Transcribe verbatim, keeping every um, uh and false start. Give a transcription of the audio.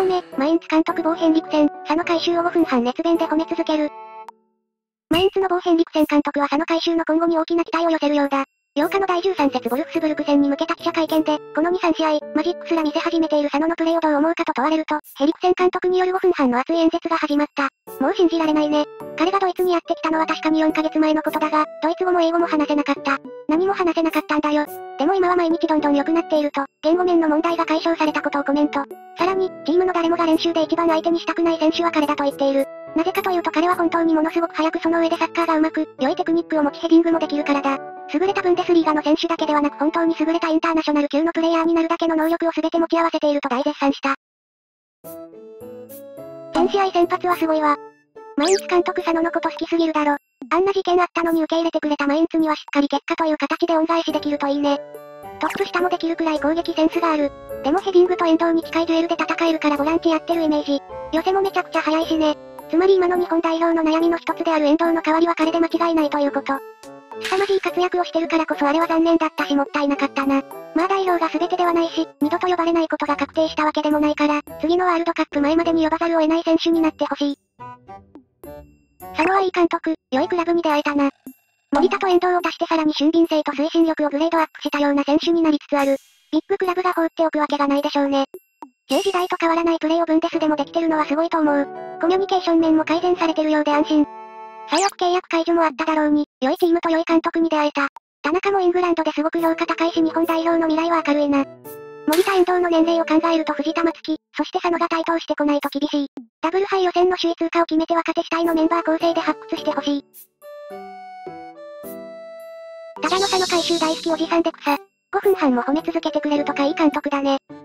問目、マインツ監督防変陸戦、佐野海舟をごふんはん熱弁で褒め続ける。マインツの防変陸戦監督は佐野海舟の今後に大きな期待を寄せるようだ。ようかのだいじゅうさん節ボルフスブルク戦に向けた記者会見で、このに、さん試合、マジックすら見せ始めている佐野のプレーをどう思うかと問われると、ヘリクセン監督によるごふんはんの熱い演説が始まった。もう信じられないね。彼がドイツにやってきたのは確かによんかげつまえのことだが、ドイツ語も英語も話せなかった。何も話せなかったんだよ。でも今は毎日どんどん良くなっていると、言語面の問題が解消されたことをコメント。さらに、チームの誰もが練習で一番相手にしたくない選手は彼だと言っている。なぜかというと彼は本当にものすごく速くその上でサッカーが上手く、良いテクニックを持ちヘディングもできるからだ。優れたブンデスリーガの選手だけではなく本当に優れたインターナショナル級のプレイヤーになるだけの能力を全て持ち合わせていると大絶賛した。全試合先発はすごいわ。マインツ監督佐野のこと好きすぎるだろ。あんな事件あったのに受け入れてくれたマインツにはしっかり結果という形で恩返しできるといいね。トップ下もできるくらい攻撃センスがある。でもヘディングと遠藤に近いデュエルで戦えるからボランチやってるイメージ。寄せもめちゃくちゃ速いしね。つまり今の日本代表の悩みの一つである遠藤の代わりは彼で間違いないということ。凄まじい活躍をしてるからこそあれは残念だったしもったいなかったな。まあ代表が全てではないし、二度と呼ばれないことが確定したわけでもないから、次のワールドカップ前までに呼ばざるを得ない選手になってほしい。佐野はいい監督、良いクラブに出会えたな。森田と遠藤を足してさらに俊敏性と推進力をグレードアップしたような選手になりつつある。ビッグクラブが放っておくわけがないでしょうね。旧時代と変わらないプレーをブンデスでもできてるのはすごいと思う。コミュニケーション面も改善されてるようで安心。最悪契約解除もあっただろうに、良いチームと良い監督に出会えた。田中もイングランドですごく評価高いし日本代表の未来は明るいな。森田遠藤の年齢を考えると藤田松樹、そして佐野が台頭してこないと厳しい。ダブル杯予選の首位通過を決めて若手主体のメンバー構成で発掘してほしい。ただの佐野海舟大好きおじさんで草。ごふんはんも褒め続けてくれるとかいい監督だね。